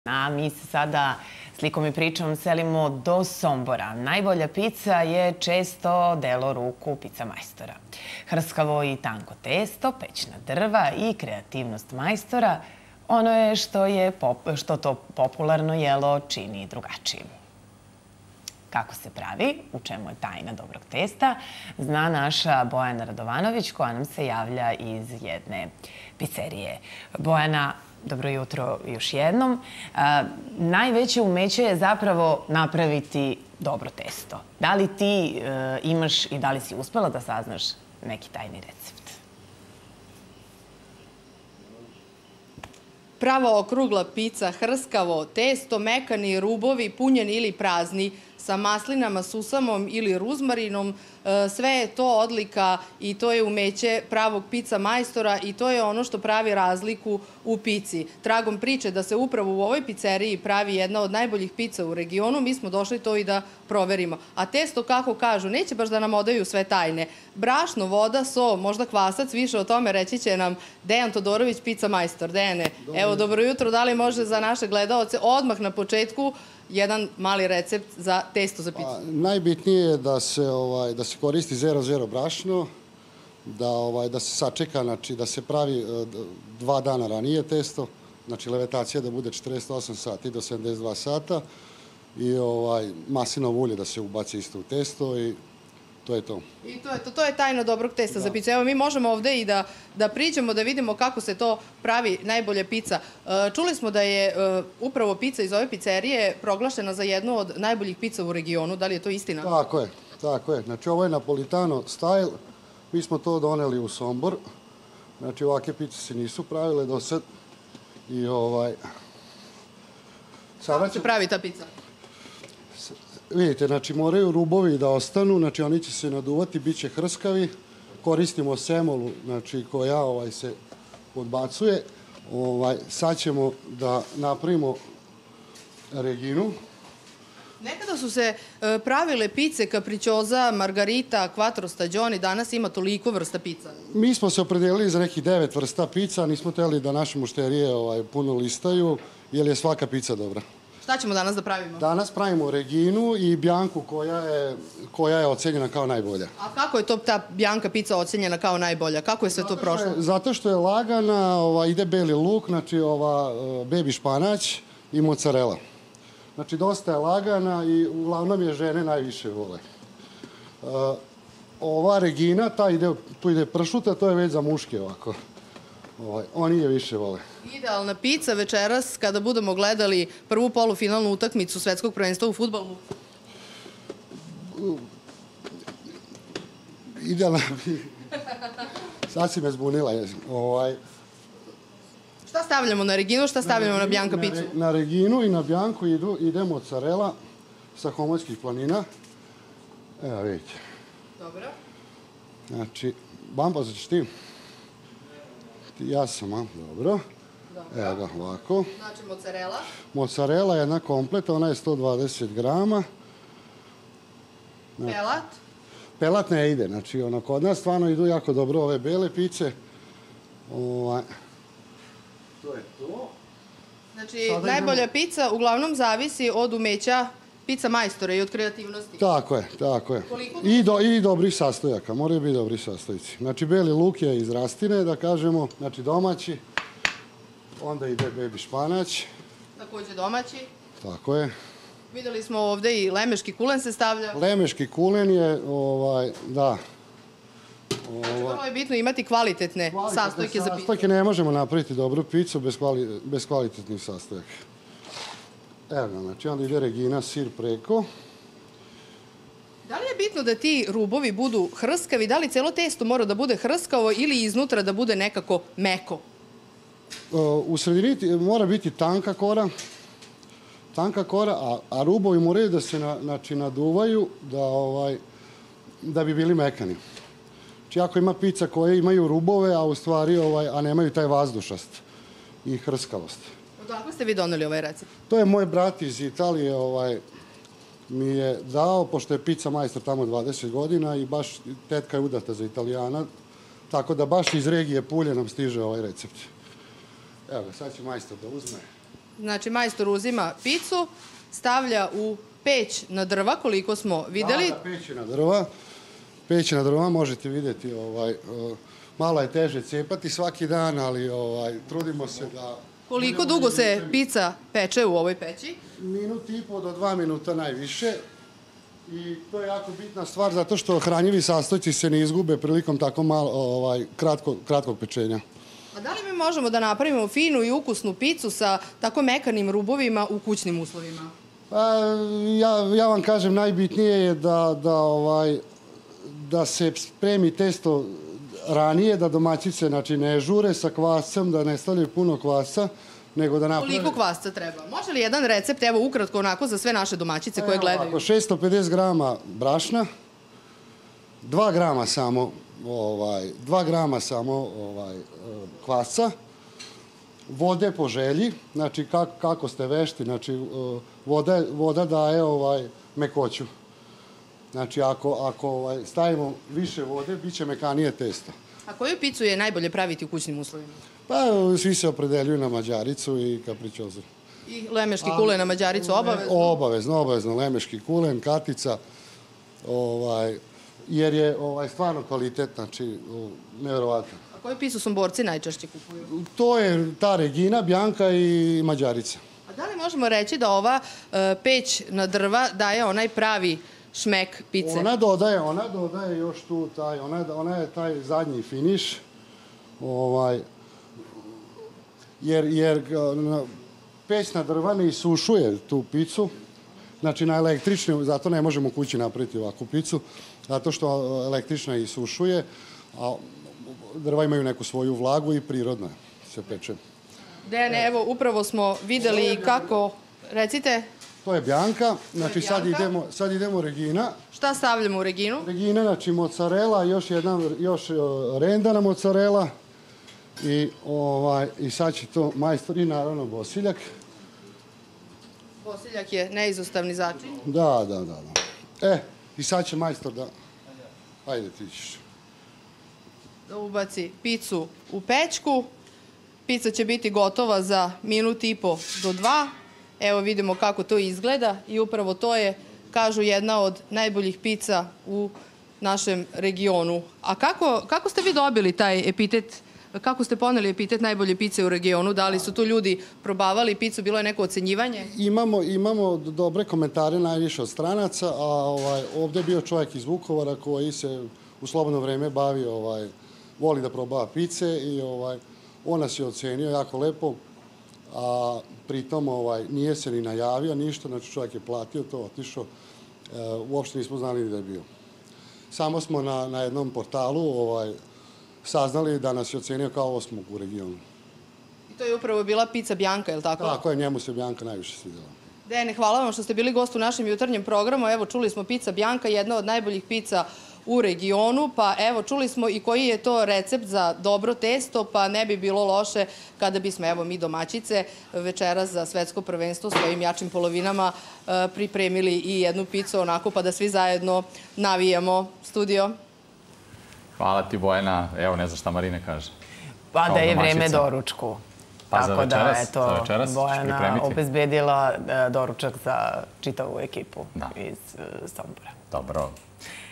A mi se sada slikom i pričom selimo do Sombora. Najbolja pica je često delo ruku pica majstora. Hrskavo i tanko testo, pećna drva i kreativnost majstora ono je što to popularno jelo čini drugačijim. Kako se pravi, u čemu je tajna dobrog testa, zna naša Bojana Radovanović koja nam se javlja iz jedne pizzerije. Bojana, dobro jutro još jednom. Najveće umeće je zapravo napraviti dobro testo. Da li ti imaš i da li si uspela da saznaš neki tajni recept? Prava okrugla pica, hrskavo testo, mekani rubovi, punjeni ili prazni, sa maslinama, susamom ili ruzmarinom, sve je to odlika i to je umeće pravog pica majstora i to je ono što pravi razliku u pici. Tragom priče da se upravo u ovoj pizzeriji pravi jedna od najboljih pica u regionu, mi smo došli to i da proverimo. A testo, kako kažu, neće baš da nam odaju sve tajne. Brašno, voda, so, možda kvasac, više o tome reći će nam Dejan Todorović, pica majstor. Dejane, evo, dobro jutro, da li može za naše gledaoce odmah na početku jedan mali recept za testo za picu? Najbitnije je da se koristi 0,0 brašno, da se sačeka, znači da se pravi 2 dana ranije testo, znači levitacija da bude 48 sati do 72 sata i maslinovo ulje da se ubaci isto u testo i to je to. I to je to. To je tajna dobrog testa za picu. Evo, mi možemo ovde i da priđemo, da vidimo kako se to pravi najbolja pica. Čuli smo da je upravo pica iz ove pizzerije proglašena za jednu od najboljih pica u regionu. Da li je to istina? Tako je. Znači, ovo je Napolitano style. Mi smo to doneli u Sombor. Znači, ovakve pice se nisu pravile do sad. I Kako se pravi ta pica? Vidite, znači moraju rubovi da ostanu, znači oni će se naduvati, bit će hrskavi. Koristimo semolu, znači koja se odbacuje. Sad ćemo da napravimo reginu. Nekada su se pravile pice, capricciosa, margarita, quattro stagioni, danas ima toliko vrsta pica. Mi smo se opredelili za nekih 9 vrsta pica, nismo hteli da naše mušterije puno listaju, jer je svaka pica dobra. Šta ćemo danas da pravimo? Danas pravimo reginu i bjanku koja je ocenjena kao najbolja. A kako je to ta bjanka pica ocenjena kao najbolja? Kako je sve to prošlo? Zato što je lagana, ide beli luk, znači bebi španać i mozzarella. Znači dosta je lagana i uglavnom je žene najviše vole. Ova regina, tu ide pršuta, to je već za muške ovako. Oni je više vole. Idealna pica večeras kada budemo gledali prvu polufinalnu utakmicu svetskog prvenstva u fudbalu. Idealna pica. Sad si me zbunila. Šta stavljamo na reginu, šta stavljamo na bjanka picu? Na reginu i na bjanku ide mozzarella sa Homojskih planina. Evo vidite. Dobro. Znači, Bambo, ćeš ti? Ja sam, dobro. Evo ga, ovako. Znači, mozzarella? Mozzarella je jedna kompleta, ona je 120 grama. Pelat? Pelat ne ide, znači kod nas stvarno idu jako dobro ove bele pice. To je to. Znači, najbolja pica uglavnom zavisi od umeća pica majstora i od kreativnosti. Tako je. I dobrih sastojaka, moraju biti dobri sastojci. Znači, beli luk je iz rastine, da kažemo, znači domaći. Onda ide bebi španać. Takođe domaći. Tako je. Videli smo ovde i lemeški kulen se stavlja. Lemeški kulen je, da. Znači, vrlo je bitno imati kvalitetne sastojke za picu. Sastojke ne možemo napraviti dobru picu bez kvalitetnih sastojaka. Evo ga, znači onda ide regina, sir preko. Da li je bitno da ti rubovi budu hrskavi? Da li celo testo mora da bude hrskavo ili iznutra da bude nekako meko? U sredini mora biti tanka kora, a rubovi moraju da se naduvaju da bi bili mekani. Znači ako ima pica koje imaju rubove, a u stvari nemaju taj vazdušast i hrskavost. Odakle ste vi doneli ovaj recept? To je moj brat iz Italije mi je dao, pošto je pica majstor tamo 20 godina i baš tetka je udata za Italijana, tako da baš iz regije Pulje nam stiže ovaj recept. Evo ga, sad će majstor da uzme. Znači, majstor uzima picu, stavlja u peć na drva, koliko smo videli. Da, peć je na drva. Peć na drva, možete vidjeti, malo je teže cijepati svaki dan, ali trudimo se da... Koliko dugo se pica peče u ovoj peći? Minut i po do 2 minuta najviše. I to je jako bitna stvar, zato što hranjivi sastojci se ne izgube prilikom tako kratkog pečenja. A da li mi možemo da napravimo finu i ukusnu picu sa tako mekanim rubovima u kućnim uslovima? Ja vam kažem, najbitnije je da se spremi testo ranije, da domaćice ne žure sa kvascem, da ne stavljaju puno kvasa, nego da naprave... Koliko kvasca treba? Može li jedan recept, evo ukratko onako za sve naše domaćice koje gledaju? 650 grama brašna, 2 grama samo kvasca, vode po želji, znači kako ste vešti, znači voda daje mekoću. Znači ako stavimo više vode, bit će mekanije testo. A koju picu je najbolje praviti u kućnim uslovima? Pa svi se opredeljuju na mađaricu i kapričozu. I lemeški kulen na mađaricu obavezno? Obavezno, lemeški kulen, katica, jer je stvarno kvalitet, znači nevjerovatno. A koju picu Somborci najčešće kupuju? To je ta Regina, Bjanka i mađarica. A da li možemo reći da ova peć na drva daje onaj pravi šmek pice? Ona dodaje još tu ona je taj zadnji finiš, jer peć na drva ne isušuje tu picu, znači na električnoj, zato ne možemo u kući napraviti ovakvu picu, zato što električna isušuje, a drva imaju neku svoju vlagu i prirodno se peče. Dejane, evo, upravo smo videli kako, recite... To je Bjanka, znači sad idemo Regina. Šta stavljamo u Reginu? Regina, znači mozzarella, još rendana mozzarella i sad će to majstor i naravno bosiljak. Bosiljak je neizostavni začin. Da. I sad će majstor da... Ajde, ti ćeš. Da ubaci picu u pećku. Pica će biti gotova za minut i po do 2. Evo vidimo kako to izgleda i upravo to je, kažu, jedna od najboljih pica u našem regionu. A kako ste vi dobili taj epitet, kako ste poneli epitet najbolje pice u regionu? Da li su tu ljudi probavali picu, bilo je neko ocenjivanje? Imamo dobre komentare najviše od stranaca, a ovdje je bio čovjek iz Vukovara koji se u slobodno vreme bavi, voli da probava pice i on nas je ocenio jako lepo, a pritom nije se ni najavio ništa, znači čovjek je platio to, otišao, uopšte nismo znali ni da je bio. Samo smo na jednom portalu saznali da nas je ocenio kao 8. u regionu. I to je upravo bila pica Bjanka, je li tako? Tako je, njemu se Bjanka najviše svidjela. Dejane, hvala vam što ste bili gost u našem jutarnjem programu. Evo, čuli smo pica Bjanka, jedna od najboljih pica u regionu, pa evo, čuli smo i koji je to recept za dobro testo, pa ne bi bilo loše kada bismo, evo, mi domaćice večeras za svetsko prvenstvo svojim jačim polovinama pripremili i jednu picu onako, pa da svi zajedno navijamo. Studio. Hvala ti, Bojana. Evo, ne znam šta Marina kaže. Pa da je vreme doručku. Tako da, eto, Bojana obezbedila doručak za čitavu ekipu iz Sombora. Dobro.